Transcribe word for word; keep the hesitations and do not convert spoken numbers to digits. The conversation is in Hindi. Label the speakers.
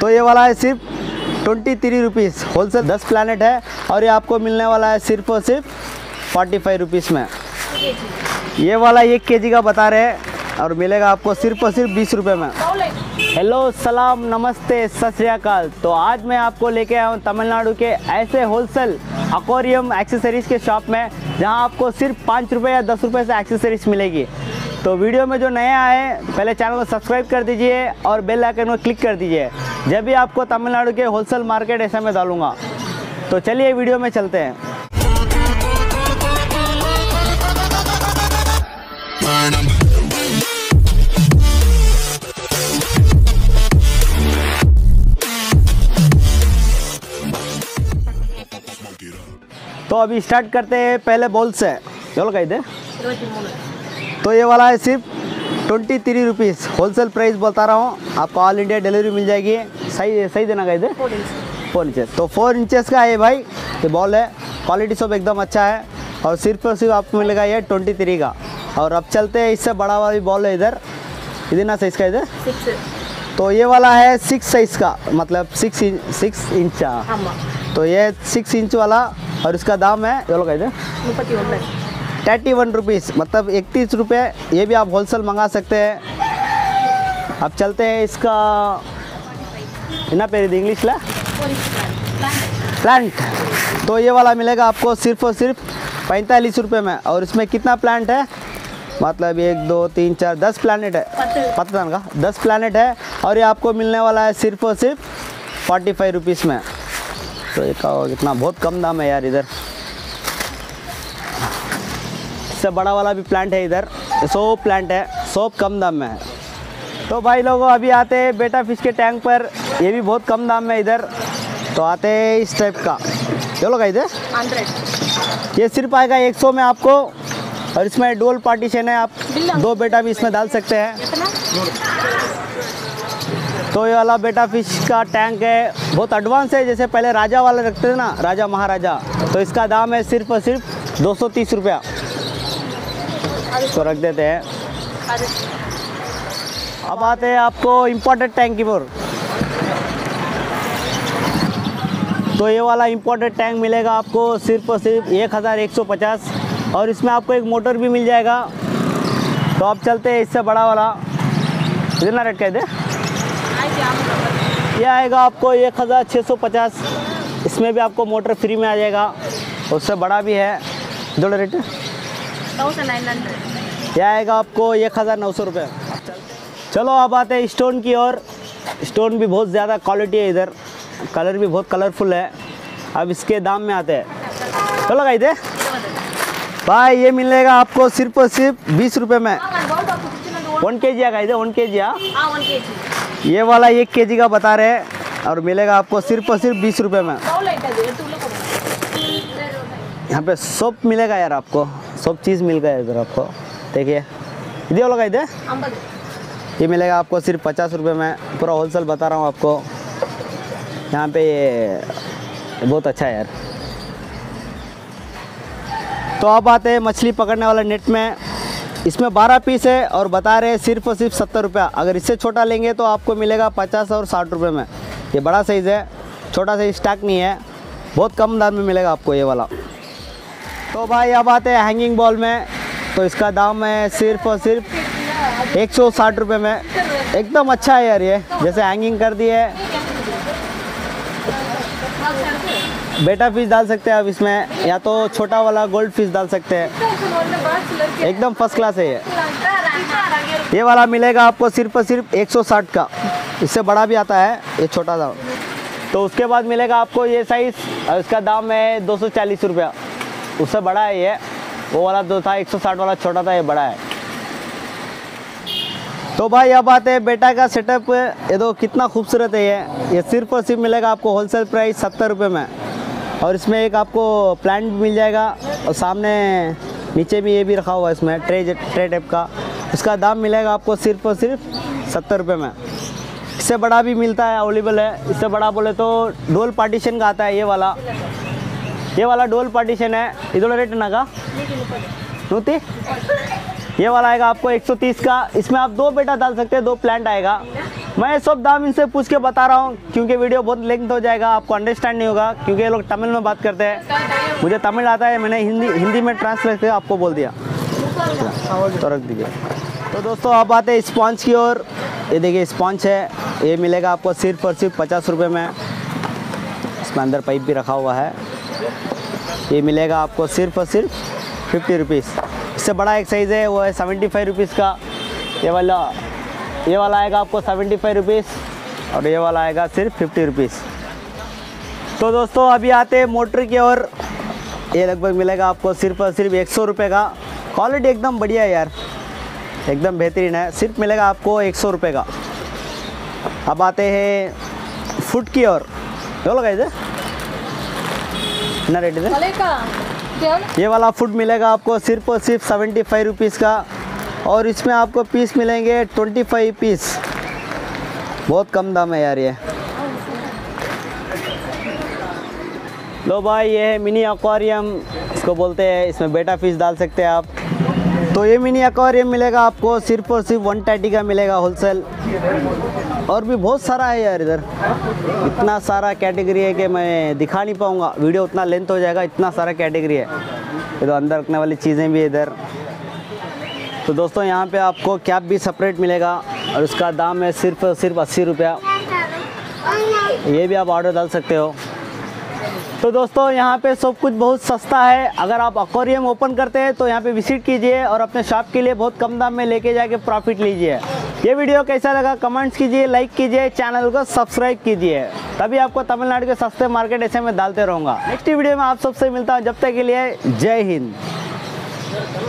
Speaker 1: तो ये वाला है सिर्फ ट्वेंटी थ्री रुपीज़ होलसेल, दस प्लानट है और ये आपको मिलने वाला है सिर्फ और सिर्फ फोर्टी फाइव रुपीज़ में। ये वाला एक के जी का बता रहे हैं और मिलेगा आपको सिर्फ और सिर्फ बीस रुपये में। हेलो, सलाम, नमस्ते, सत श्री अकाल। तो आज मैं आपको लेके आया हूँ तमिलनाडु के ऐसे होलसेल एक्वेरियम एक्सेसरीज़ के शॉप में जहाँ आपको सिर्फ पाँच रुपये या दस रुपये से एक्सेसरीज़ मिलेगी। तो वीडियो में जो नया आए पहले चैनल को सब्सक्राइब कर दीजिए और बेल आइकन को क्लिक कर दीजिए, जब भी आपको तमिलनाडु के होलसेल मार्केट ऐसा मैं डालूँगा। तो चलिए वीडियो में चलते हैं। तो अभी स्टार्ट करते हैं पहले बॉल से। चलो कही दे। तो ये वाला है सिर्फ twenty three rupees wholesale price बता रहा हूँ, आपको ऑल इंडिया डिलीवरी मिल जाएगी। सही सही देना कही दे। फोर इंचेस तो फोर इंचेस का है भाई ये बॉल है, क्वालिटी सब एकदम अच्छा है और सिर्फ और सिर्फ आपको मिलेगा ये ट्वेंटी थ्री का। और अब चलते हैं, इससे बड़ा वाली बॉल है इधर, इधर ना साइज़ का इधर। तो ये वाला है सिक्स साइज़ का, मतलब सिक्स इंच सिक्स इंच तो ये सिक्स इंच वाला और इसका दाम है ये लोग कहते हैं थर्टी वन रुपीज़, मतलब इकतीस रुपये। ये भी आप होलसेल मंगा सकते हैं। अब चलते हैं इसका ना पेरी इंग्लिश ला प्लांट। तो ये वाला मिलेगा आपको सिर्फ और सिर्फ पैंतालीस रुपये में। और इसमें कितना प्लांट है, मतलब एक दो तीन चार दस प्लानट है, पता का दस प्लानट है और ये आपको मिलने वाला है सिर्फ और सिर्फ फोर्टी फाइव रुपीज़ में। तो ये का कितना बहुत कम दाम है यार। इधर इससे बड़ा वाला भी प्लांट है, इधर सौ प्लांट है, सौ कम दाम में है। तो भाई लोगों अभी आते हैं बेटा फिश के टैंक पर, ये भी बहुत कम दाम में इधर। तो आते हैं इस टाइप का, चलो का इधर ये सिर्फ आएगा एक सौ में आपको और इसमें डुअल पार्टीशन है, आप दो बेटा भी इसमें डाल सकते हैं। तो ये वाला बेटा फिश का टैंक है, बहुत एडवांस है, जैसे पहले राजा वाला रखते थे ना, राजा महाराजा। तो इसका दाम है सिर्फ और सिर्फ दो सौ तीस रुपया। तो रख देते हैं। अब आते हैं आपको इम्पोर्टेड टैंक की ओर। तो ये वाला इम्पोर्टेड टैंक मिलेगा आपको सिर्फ और सिर्फ एक हज़ार एक सौ पचास और इसमें आपको एक मोटर भी मिल जाएगा। तो अब चलते हैं इससे बड़ा वाला, कितना रेट कह दे। ये आएगा आपको एक हज़ार छः सौ पचास, इसमें भी आपको मोटर फ्री में आ जाएगा। उससे बड़ा भी है, जो रेट है ये आएगा आपको एक हज़ार नौ सौ रुपये। चलो अब आते हैं स्टोन की ओर। स्टोन भी बहुत ज़्यादा क्वालिटी है इधर, कलर भी बहुत कलरफुल है। अब इसके दाम में आते हैं। चलो भाई दे भाई, ये मिलेगा आपको सिर्फ और सिर्फ बीस रुपये में। वन के जी आ गई वन के जी आ ये वाला एक के जी का बता रहे हैं और मिलेगा आपको सिर्फ और सिर्फ बीस रुपये में। यहाँ पे सोप मिलेगा यार, आपको सब चीज़ मिल गया इधर आपको। देखिए इधर वाला इधर ये मिलेगा आपको सिर्फ पचास रुपये में। पूरा होलसेल बता रहा हूँ आपको। यहाँ पे ये बहुत अच्छा है यार। तो अब आते हैं मछली पकड़ने वाला नेट में। इसमें बारह पीस है और बता रहे हैं सिर्फ और सिर्फ सत्तर रुपया। अगर इससे छोटा लेंगे तो आपको मिलेगा पचास और साठ रुपये में। ये बड़ा साइज़ है, छोटा साइज स्टॉक नहीं है, बहुत कम दाम में मिलेगा आपको ये वाला। तो भाई अब आते हैं हैंगिंग बॉल में। तो इसका दाम है सिर्फ और सिर्फ एक सौ साठ रुपये में। एकदम अच्छा है यार, ये जैसे हैंगिंग कर दिए। बेटा फिश डाल सकते हैं आप इसमें, या तो छोटा वाला गोल्ड फिश डाल सकते हैं। एकदम फर्स्ट क्लास है ये। ये वाला मिलेगा आपको सिर्फ और सिर्फ एक सौ साठ का। इससे बड़ा भी आता है, ये छोटा था। तो उसके बाद मिलेगा आपको ये साइज़ और इसका दाम है दो सौ चालीस रुपया। उससे बड़ा है ये, वो वाला दो था एक सौ साठ वाला छोटा था, ये बड़ा है। तो भाई अब आते हैं बेटा का सेटअप। ये दो कितना खूबसूरत है ये। ये सिर्फ और सिर्फ मिलेगा आपको होलसेल प्राइस सत्तर रुपये में और इसमें एक आपको प्लांट भी मिल जाएगा और सामने नीचे भी ये भी रखा हुआ है इसमें ट्रे ट्रे टाइप का। इसका दाम मिलेगा आपको सिर्फ और सिर्फ सत्तर रुपये में। इससे बड़ा भी मिलता है, अवेलेबल है। इससे बड़ा बोले तो डोल पार्टीशन का आता है ये वाला। ये वाला डोल पार्टीशन है। इधर रेट नागा नूती ये वाला आएगा आपको एक सौ तीस का। इसमें आप दो बेटा डाल सकते हैं, दो प्लांट आएगा। मैं सब दाम इनसे पूछ के बता रहा हूँ क्योंकि वीडियो बहुत लेंथ हो जाएगा, आपको अंडरस्टैंड नहीं होगा क्योंकि ये लोग तमिल में बात करते हैं। मुझे तमिल आता है, मैंने हिंदी हिंदी में ट्रांसलेट करके आपको बोल दिया, तो रख दीजिए। तो दोस्तों आप आते हैं स्पॉन्ज की ओर। ये देखिए स्पॉन्ज है, ये मिलेगा आपको सिर्फ और सिर्फ पचास रुपये में। इसमें अंदर पाइप भी रखा हुआ है। ये मिलेगा आपको सिर्फ और सिर्फ फिफ्टी रुपीज़। इससे बड़ा एक साइज़ है, वो है सेवेंटी फाइव रुपीज़ का। ये वाला ये वाला आएगा आपको सेवेंटी फाइव रुपीज़ और ये वाला आएगा सिर्फ फिफ्टी रुपीज़। तो दोस्तों अभी आते हैं मोटर की ओर। ये लगभग मिलेगा आपको सिर्फ और सिर्फ एक सौ रुपये का। क्वालिटी एकदम बढ़िया है यार, एकदम बेहतरीन है। सिर्फ मिलेगा आपको एक सौ रुपये का। अब आते हैं फुट की ओर। क्यों लगा इधर ना रेट इधर? ये वाला फुट मिलेगा आपको सिर्फ और सिर्फ सेवेंटी फाइव रुपीज़ का और इसमें आपको पीस मिलेंगे ट्वेंटी फाइव पीस। बहुत कम दाम है यार ये। लो भाई, ये है मिनी एक्वेरियम, इसको बोलते हैं। इसमें बेटा फिश डाल सकते हैं आप। तो ये मिनी एक्वेरियम मिलेगा आपको सिर्फ और सिर्फ वन थर्टी का मिलेगा होलसेल। और भी बहुत सारा है यार इधर, इतना सारा कैटेगरी है कि मैं दिखा नहीं पाऊँगा, वीडियो उतना लेंथ हो जाएगा, इतना सारा कैटेगरी है। ये तो अंदर रखने वाली चीज़ें भी है इधर। तो दोस्तों यहाँ पे आपको कैप भी सेपरेट मिलेगा और उसका दाम है सिर्फ और सिर्फ अस्सी रुपया। ये भी आप ऑर्डर डाल सकते हो। तो दोस्तों यहाँ पे सब कुछ बहुत सस्ता है। अगर आप एक्वेरियम ओपन करते हैं तो यहाँ पे विजिट कीजिए और अपने शॉप के लिए बहुत कम दाम में लेके जाके प्रॉफिट लीजिए। ये वीडियो कैसा लगा कमेंट्स कीजिए, लाइक कीजिए, चैनल को सब्सक्राइब कीजिए, तभी आपको तमिलनाडु के सस्ते मार्केट ऐसे में डालते रहूँगा। नेक्स्ट वीडियो में आप सबसे मिलता हूँ, जब तक के लिए जय हिंद।